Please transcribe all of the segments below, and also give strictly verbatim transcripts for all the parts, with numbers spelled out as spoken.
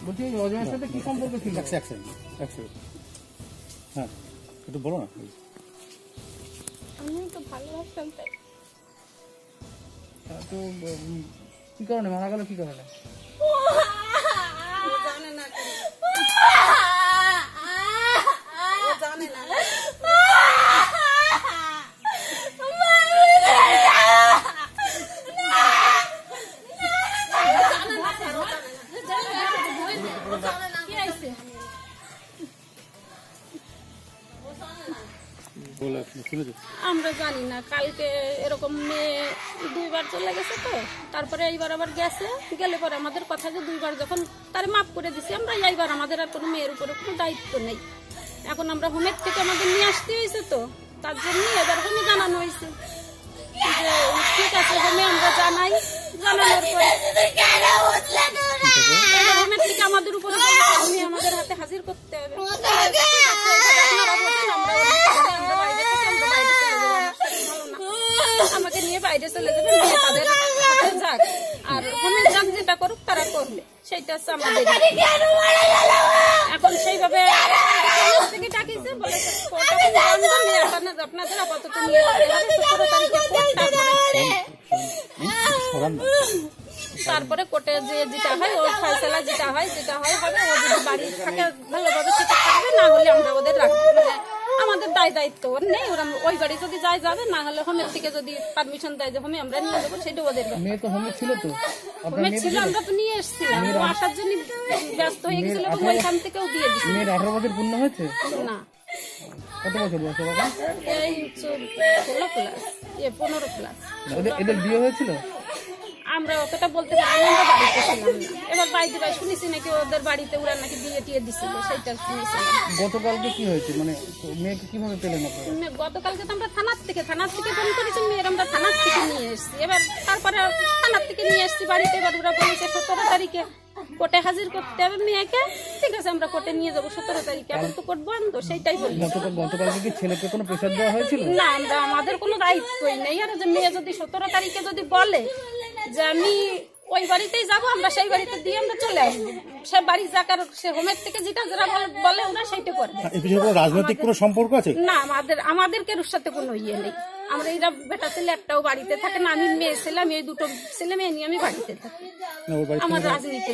বলছি অজয়ের সাথে কি সম্পর্ক ছিল? হ্যাঁ একটু বলো না। আমি তো ভালোবাসতাম তাই। তো কি কারণে মারা গেল? কি কারণে জানে না, জানে না। আমরা জানি না, কালকে এরকম মেয়ে দুইবার চলে গেছে, তো তারপরে এইবার আবার গেছে, গেলে পরে আমাদের কথা যে দুইবার যখন তারে মাফ করে দিছি আমরা, এইবার আমাদের আর কোনো মেয়ের উপরে কোনো দায়িত্ব নেই। এখন আমরা হোমের থেকে আমাদের নিয়ে আসতে হয়েছে, তো তার জন্য এবার হোমে জানানো হয়েছে যে ঠিক আছে, হোমে আমরা জানাই। জানানোর পরে হোমের থেকে আমাদের উপরে আমাদের হাতে হাজির করতে হবে। আমাকে নিয়ে বাইরে চলে যাবে, নিয়ে তাদের হাতে যাক, আর হোমের যাক যেটা করুক তারা করবে, সেইটা হচ্ছে আমাদের। এখন সেইভাবে থেকে ডাকিছে, বলে আপনাদের আপাতত নিয়ে সতেরো তারিখে তারপরে কোর্টে যে যেটা হয় ওর ফয়সালা যেটা হয় যেটা হয় হবে। ও যদি বাড়ি থাকে ভালোভাবে সেটা থাকবে, না হলে আমরা ওদের রাখবো। আমাদের দায় দায়িত্ব ওর নেই, ওরা ওই বাড়ি যদি যায় যাবে, না হলে হোমের থেকে যদি পারমিশন দেয় যে হোমে আমরা নিয়ে যাবো, সেটা ওদের মেয়ে তো হোমে ছিল, তো হোমে ছিল, আমরা তো নিয়ে এসেছিলাম। ও আসার জন্য ব্যস্ত হয়ে গেছিল, ওইখান থেকেও দিয়ে দিচ্ছি। মেয়ের আঠারো বছর পূর্ণ হয়েছে না? কত বছর বয়স বাবা? এই ষোলো প্লাস, এ পনেরো প্লাস। এদের বিয়ে হয়েছিল? আমরা অতটা বলতে পারি, আমরা বাড়িতে ছিলাম না। এবার বাড়িতে বাড়ি শুনেছি নাকি ওদের বাড়িতে ওরা নাকি বিয়ে টিয়ে দিছিল, সেইটা শুনেছিলাম। গতকালকে কি হয়েছে, মানে মেয়েকে কিভাবে পেলেন আপনারা? গতকালকে তো আমরা থানার থেকে থানার থেকে ফোন করেছি, মেয়ের আমরা থানার থেকে নিয়ে এসেছি। এবার তারপরে থানার থেকে নিয়ে এসেছি বাড়িতে। এবার ওরা বলেছে সতেরো তারিখে কোর্টে হাজির করতে হবে মেয়েকে। ঠিক আছে, আমরা কোর্টে নিয়ে যাবো সতেরো তারিখে। এখন তো কোর্ট বন্ধ, সেইটাই বলি। গতকালকে কি ছেলেকে কোনো প্রেসার দেওয়া হয়েছিল? না, আমরা আমাদের কোনো দায়িত্বই নেই। আর যে মেয়ে যদি সতেরো তারিখে যদি বলে যে আমি ওই বাড়িতেই যাবো, আমরা সেই বাড়িতে দিয়ে আমরা চলে আসবো। সে বাড়ি যাকার সে হোমের থেকে যেটা যারা বলে ওরা সেইটা করবে। রাজনৈতিক কোনো সম্পর্ক আছে না? আমাদের আমাদের কেউ সাথে কোনো ইয়ে নেই। আমরা এরা বেটা ছেলে একটাও বাড়িতে থাকে না। আমি মেয়ে ছেলে, এই দুটো ছেলে মেয়ে নিয়ে আমি বাড়িতে থাকি। আমার রাজনীতি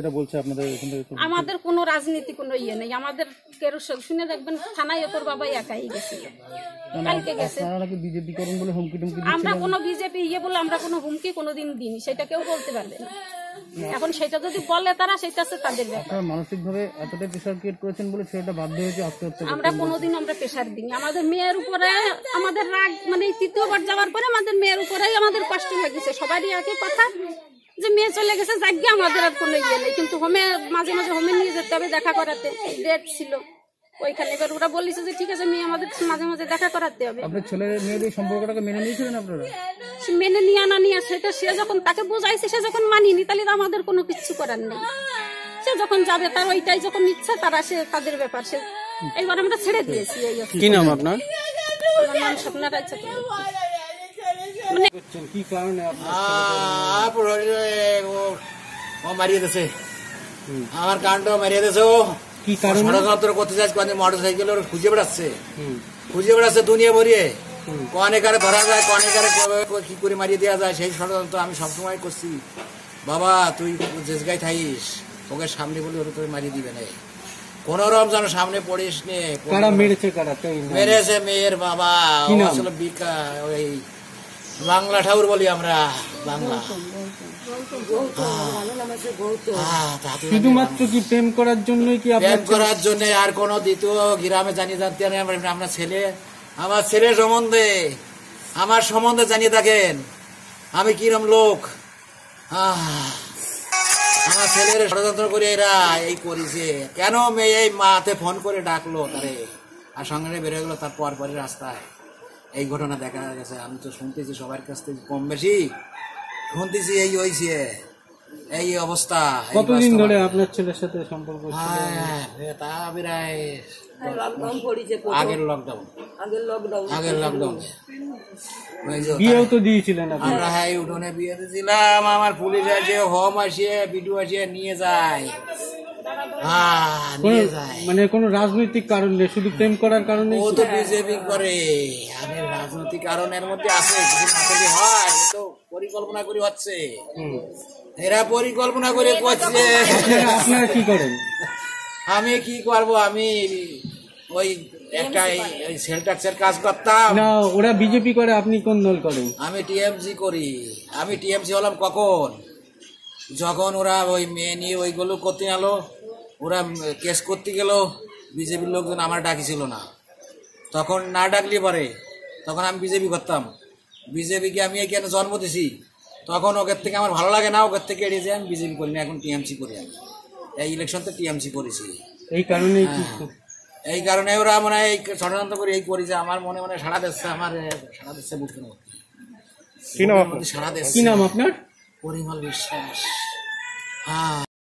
আমাদের কোনো রাজনীতি কোনো ইয়ে নেই। আমাদের কেউ শুনে দেখবেন থানায় তোর বাবা একাই গেছিল, কালকে গেছে। বিজেপি করুন বলে হুমকি টুমকি? আমরা কোনো বিজেপি ইয়ে বলে আমরা কোনো হুমকি কোনোদিন দিইনি, সেটা কেউ বলতে পারবে না। এখন সেটা যদি বলে তারা, সেটা আছে তাদের ব্যাপার। মানসিক ভাবে এতটাই প্রেসার ক্রিয়েট করেছেন বলে সেটা বাধ্য হয়েছে আত্মহত্যা। আমরা কোনোদিন আমরা প্রেসার দিইনি। আমাদের মেয়ের উপরে আমাদের রাগ, মানে তৃতীয়বার যাওয়ার পরে আমাদের মেয়ের উপরেই আমাদের কষ্ট লেগেছে। সবারই একই কথা যে মেয়ে চলে গেছে, যাকে আমাদের আর কোনো ইয়ে নেই। কিন্তু হোমে মাঝে মাঝে হোমে নিয়ে যেতে হবে দেখা করাতে, ডেট ছিল ওইখানে। এবার ওরা বলেছে যে ঠিক আছে মেয়ে আমাদের মাঝে মাঝে দেখা করাতে হবে। আপনার ছেলের মেয়ের এই সম্পর্কটাকে মেনে নিয়েছিলেন আপনারা? মেনে নিয়ে আনা নিয়ে সেটা সে যখন তাকে বোঝাইছে, সে যখন মানিনি, তাহলে আমাদের কোনো কিছু করার নেই। সে যখন যাবে তার ওইটাই যখন ইচ্ছা, তারা সে তাদের ব্যাপার। সে এইবার আমরা ছেড়ে দিয়েছি। কি নাম আপনার? আমার নাম স্বপ্না রায়। কি কারণে মারিয়ে দিয়েছে? আমার কাণ্ড মারিয়ে দিয়েছে। ও কি কারণে ষড়যন্ত্র করতে চাইছে? মোটর সাইকেল ওর খুঁজে বেড়াচ্ছে, খুঁজে বেড়াচ্ছে দুনিয়া ভরিয়ে। কনেকারে ধরা যায়, কনেকারে কি করে মারিয়ে দেওয়া যায়, সেই ষড়যন্ত্র আমি সবসময় করছি। বাবা তুই যে জায়গায় থাইস, ওকে সামনে বলে ওরা তোকে মারিয়ে দিবে না। কোন রমজান সামনে পড়িস নে। মেরেছে মেয়ের বাবা, আসলে বিকা ওই বাংলা ঠাকুর বলি আমরা, বাংলা। শুধুমাত্র কি প্রেম করার জন্যই? কি প্রেম করার জন্য? আর কোন দ্বিতীয় গ্রামে জানিয়ে জানতে আপনার ছেলে, আমার ছেলে সম্বন্ধে, আমার সম্বন্ধে জানিয়ে থাকেন আমি কিরম লোক। আমার ছেলের ষড়যন্ত্র করে এরা এই করেছে। কেন মেয়ে এই মাতে ফোন করে ডাকলো তারে, আর সঙ্গে বেরোয় গেলো। তার পর পরে রাস্তায় এই ঘটনা দেখা গেছে। আমি তো শুনতেছি সবার কাছ থেকে, কম বেশি শুনতেছি এই হয়েছে, এই অবস্থা। কতদিন ধরে আপনার ছেলের সাথে সম্পর্ক? তা প্রায় আগের লকডাউন, আগের লকডাউন। বিয়েও তো দিয়েছিলেন আমরা? হ্যাঁ, উঠোনে বিয়ে দিয়েছিলাম। আমার পুলিশ আসে, হোম আসে, বিডু আসে নিয়ে যায়। হ্যাঁ নিয়ে যায়। মানে কোনো রাজনৈতিক কারণ নেই, শুধু প্রেম করার কারণে। ও তো বিজেপি করে, আমি রাজনৈতিক কারণের মধ্যে আছে, কিছু না থাকলে হয়, ও তো পরিকল্পনা করে হচ্ছে, এরা পরিকল্পনা করে করছে। আপনারা কি করেন? আমি কি করব, আমি ওই একটা সেল ট্যাক্সের কাজ করতাম। না, ওরা বিজেপি করে, আপনি কোন দল করেন? আমি টিএমসি করি। আমি টিএমসি হলাম কখন, যখন ওরা ওই মেয়ে নিয়ে ওইগুলো করতে গেল, ওরা কেস করতে গেল, বিজেপির লোকজন আমার ডাকিছিল না, তখন না ডাকলে পরে তখন আমি বিজেপি করতাম। বিজেপিকে আমি এখানে জন্ম দিছি, তখন ওদের থেকে আমার ভালো লাগে না, ওদের থেকে এড়িয়ে যায়, আমি বিজেপি করি না, এখন টিএমসি করি। আমি এই ইলেকশন তো টিএমসি করেছি। এই কারণে এই কারণে ওরা মনে হয় এই ষড়যন্ত্র করে এই করেছে। আমার মনে মনে সারা দেশে, আমার সারা দেশে বুঝতে না, সারা দেশ। কি নাম আপনার? পরিমল বিশ্বাস। হ্যাঁ।